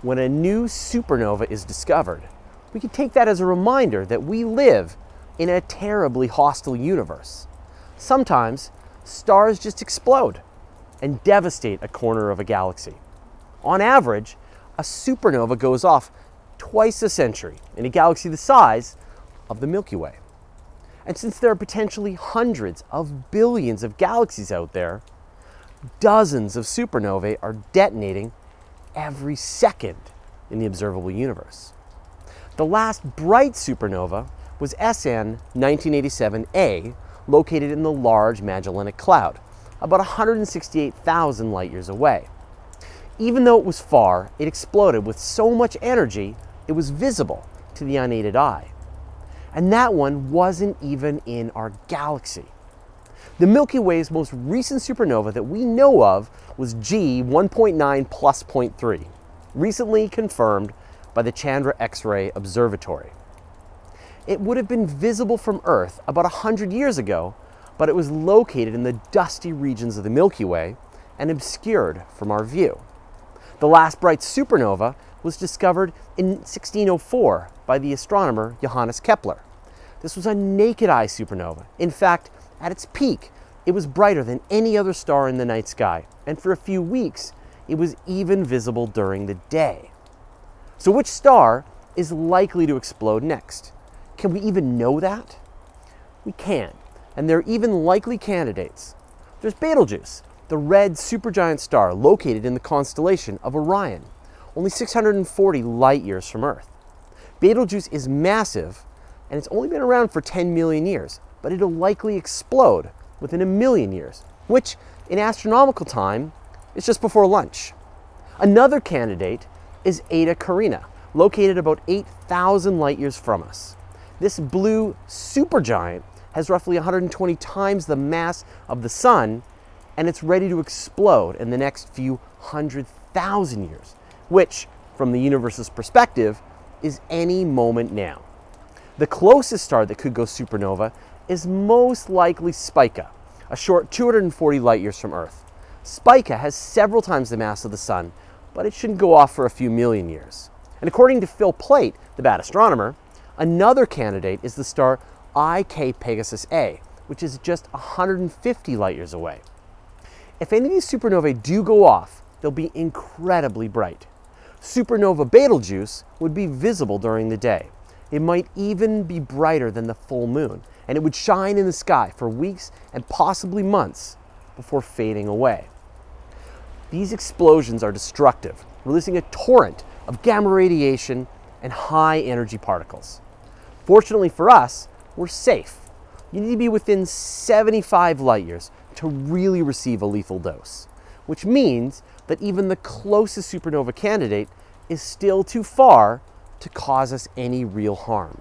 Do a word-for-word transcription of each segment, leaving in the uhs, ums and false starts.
When a new supernova is discovered, we can take that as a reminder that we live in a terribly hostile universe. Sometimes stars just explode and devastate a corner of a galaxy. On average, a supernova goes off twice a century in a galaxy the size of the Milky Way. And since there are potentially hundreds of billions of galaxies out there, dozens of supernovae are detonating every second in the observable universe. The last bright supernova was S N nineteen eighty-seven A, located in the Large Magellanic Cloud, about one hundred sixty-eight thousand light years away. Even though it was far, it exploded with so much energy it was visible to the unaided eye. And that one wasn't even in our galaxy. The Milky Way's most recent supernova that we know of was G one point nine plus point three, recently confirmed by the Chandra X-ray Observatory. It would have been visible from Earth about one hundred years ago, but it was located in the dusty regions of the Milky Way and obscured from our view. The last bright supernova was discovered in sixteen oh four by the astronomer Johannes Kepler. This was a naked eye supernova. In fact, at its peak, it was brighter than any other star in the night sky, and for a few weeks, it was even visible during the day. So which star is likely to explode next? Can we even know that? We can, and there are even likely candidates. There's Betelgeuse, the red supergiant star located in the constellation of Orion, only six hundred forty light years from Earth. Betelgeuse is massive, and it's only been around for ten million years, but it'll likely explode within a million years, which in astronomical time is just before lunch. Another candidate is Eta Carinae, located about eight thousand light years from us. This blue supergiant has roughly one hundred twenty times the mass of the Sun, and it's ready to explode in the next few hundred thousand years, which, from the universe's perspective, is any moment now. The closest star that could go supernova is most likely Spica, a short two hundred forty light years from Earth. Spica has several times the mass of the Sun, but it shouldn't go off for a few million years. And according to Phil Plait, the bad astronomer, another candidate is the star I K Pegasus A, which is just one hundred fifty light years away. If any of these supernovae do go off, they'll be incredibly bright. Supernova Betelgeuse would be visible during the day. It might even be brighter than the full moon, and it would shine in the sky for weeks and possibly months before fading away. These explosions are destructive, releasing a torrent of gamma radiation and high energy particles. Fortunately for us, we're safe. You need to be within seventy-five light years to really receive a lethal dose, which means that even the closest supernova candidate is still too far to cause us any real harm.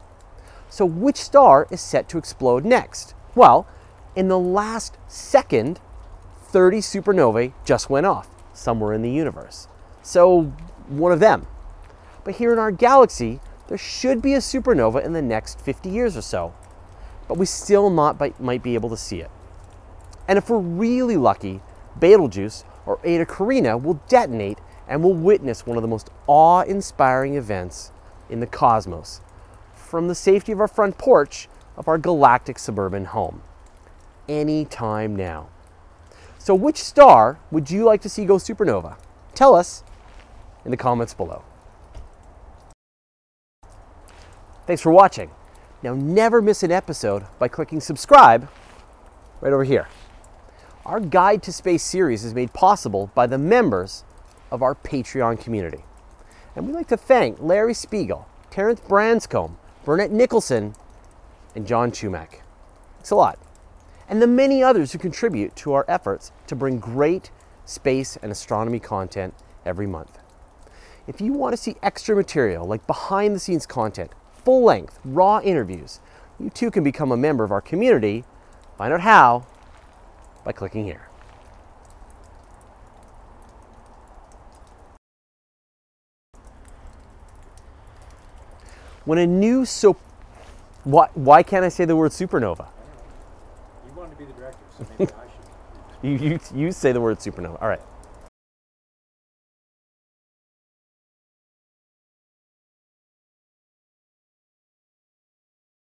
So which star is set to explode next? Well, in the last second, thirty supernovae just went off somewhere in the universe. So one of them. But here in our galaxy, there should be a supernova in the next fifty years or so, but we still not by, might be able to see it. And if we're really lucky, Betelgeuse or Eta Carinae will detonate and we'll witness one of the most awe-inspiring events in the cosmos from the safety of our front porch of our galactic suburban home. Any time now. So which star would you like to see go supernova? Tell us in the comments below. Thanks for watching. Now never miss an episode by clicking subscribe right over here. Our Guide to Space series is made possible by the members of our Patreon community. And we'd like to thank Larry Spiegel, Terrence Branscombe, Burnett Nicholson, and John Chumak. Thanks a lot. And the many others who contribute to our efforts to bring great space and astronomy content every month. If you want to see extra material like behind the scenes content, full length, raw interviews, you too can become a member of our community. Find out how by clicking here. When a new so why, why can't I say the word supernova? You wanted to be the director, so maybe I should. You, you, you say the word supernova. All right.